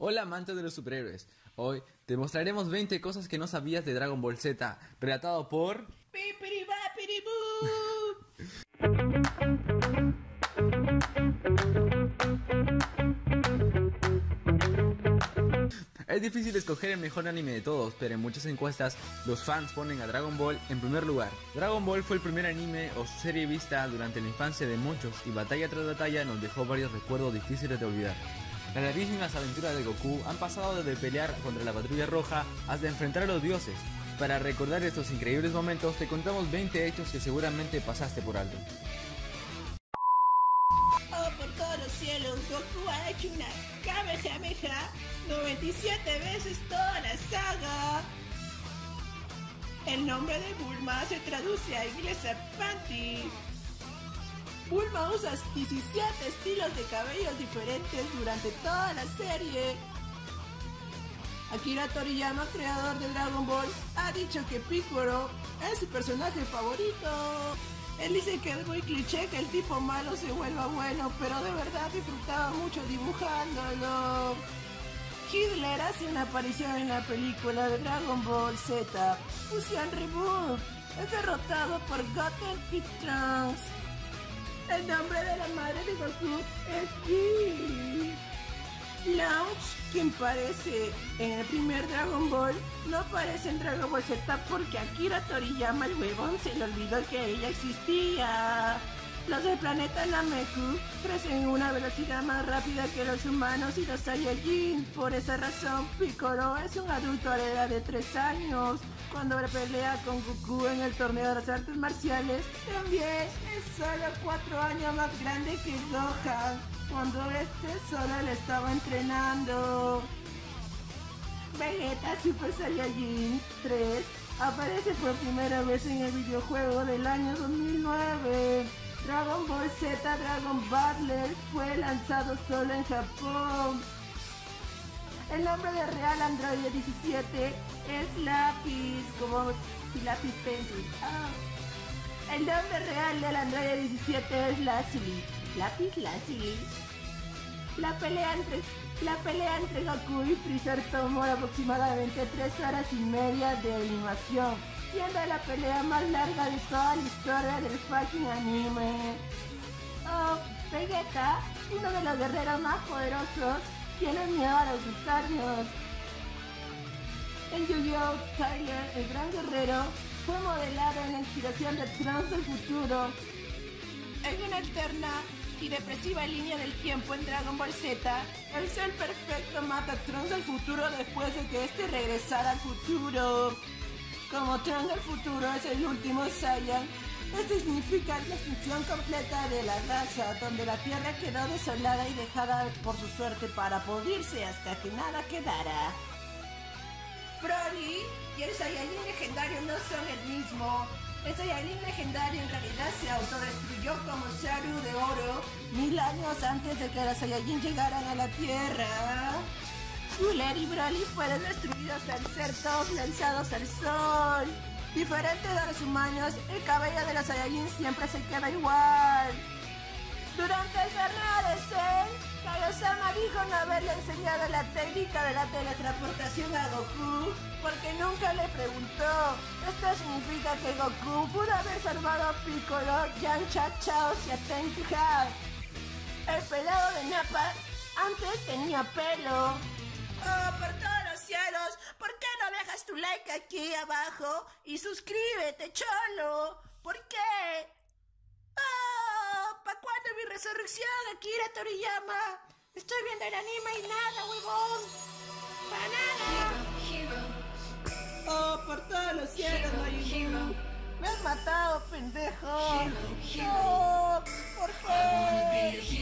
Hola amantes de los superhéroes, hoy te mostraremos 20 cosas que no sabías de Dragon Ball Z, relatado por... Es difícil escoger el mejor anime de todos, pero en muchas encuestas los fans ponen a Dragon Ball en primer lugar. Dragon Ball fue el primer anime o serie vista durante la infancia de muchos y batalla tras batalla nos dejó varios recuerdos difíciles de olvidar. Las larguísimas aventuras de Goku han pasado desde pelear contra la Patrulla Roja hasta enfrentar a los dioses. Para recordar estos increíbles momentos te contamos 20 hechos que seguramente pasaste por alto. Oh, por todos los cielos, Goku ha hecho una Kamehameha 97 veces toda la saga. El nombre de Bulma se traduce a inglés a panty. Bulma usa 17 estilos de cabellos diferentes durante toda la serie. Akira Toriyama, creador de Dragon Ball, ha dicho que Piccolo es su personaje favorito. Él dice que es muy cliché que el tipo malo se vuelva bueno, pero de verdad disfrutaba mucho dibujándolo. Hitler hace una aparición en la película de Dragon Ball Z, Fusion Reboot. Es derrotado por Goten y Trunks. El nombre de la madre de Goku es Yi. Launch, quien aparece en el primer Dragon Ball, no aparece en Dragon Ball Z porque Akira Toriyama, el huevón, se le olvidó que ella existía. Los del planeta Nameku crecen a una velocidad más rápida que los humanos y los Saiyajin. Por esa razón, Piccolo es un adulto a la edad de 3 años. Cuando pelea con Goku en el torneo de las artes marciales, también es solo 4 años más grande que Gohan, cuando este solo le estaba entrenando. Vegeta Super Saiyajin 3 aparece por primera vez en el videojuego del año 2009. Dragon Ball Z Dragon Battler fue lanzado solo en Japón. El nombre de Real Android 17 es Lápiz, como Lápiz Pencil. El nombre real del Android 17 es Lazuli. Lápiz Lazuli. La pelea entre Goku y Freezer tomó aproximadamente 3 horas y media de animación, siendo la pelea más larga de toda la historia del fucking anime. Vegeta, uno de los guerreros más poderosos, tiene miedo a los gusanos. En Yu-Gi-Oh! Tyler, el gran guerrero, fue modelado en la inspiración de Trunks del futuro. En una alterna y depresiva línea del tiempo en Dragon Ball Z, el Cell Perfecto mata a Trunks del futuro después de que este regresara al futuro. Como Trunks del futuro es el último Saiyan, esto significa la extinción completa de la raza, donde la Tierra quedó desolada y dejada por su suerte para pudrirse hasta que nada quedara. Broly y el Saiyajin legendario no son el mismo. El Saiyajin legendario en realidad se autodestruyó como Sharu de oro 1000 años antes de que los Saiyajin llegaran a la Tierra. Cooler y Broly fueron destruidos al ser todos lanzados al sol. Diferente de los humanos, el cabello de los Saiyajin siempre se queda igual. Durante el torneo de Cell, Kaiosama dijo no haberle enseñado la técnica de la teletransportación a Goku porque nunca le preguntó. Esto significa que Goku pudo haber salvado a Piccolo, Yamcha, Chaos y a Tenkai. El pelado de Nappa antes tenía pelo. Oh, por todos los cielos, ¿por qué no dejas tu like aquí abajo? Y suscríbete, cholo. ¿Por qué? ¡Oh! ¿Pa' cuándo mi resurrección, Akira Toriyama? Estoy viendo el anime y nada, huevón. ¡Para nada! ¡Oh, por todos los cielos, Mayuru! ¡Me has matado, pendejo! ¡No! ¿Por qué?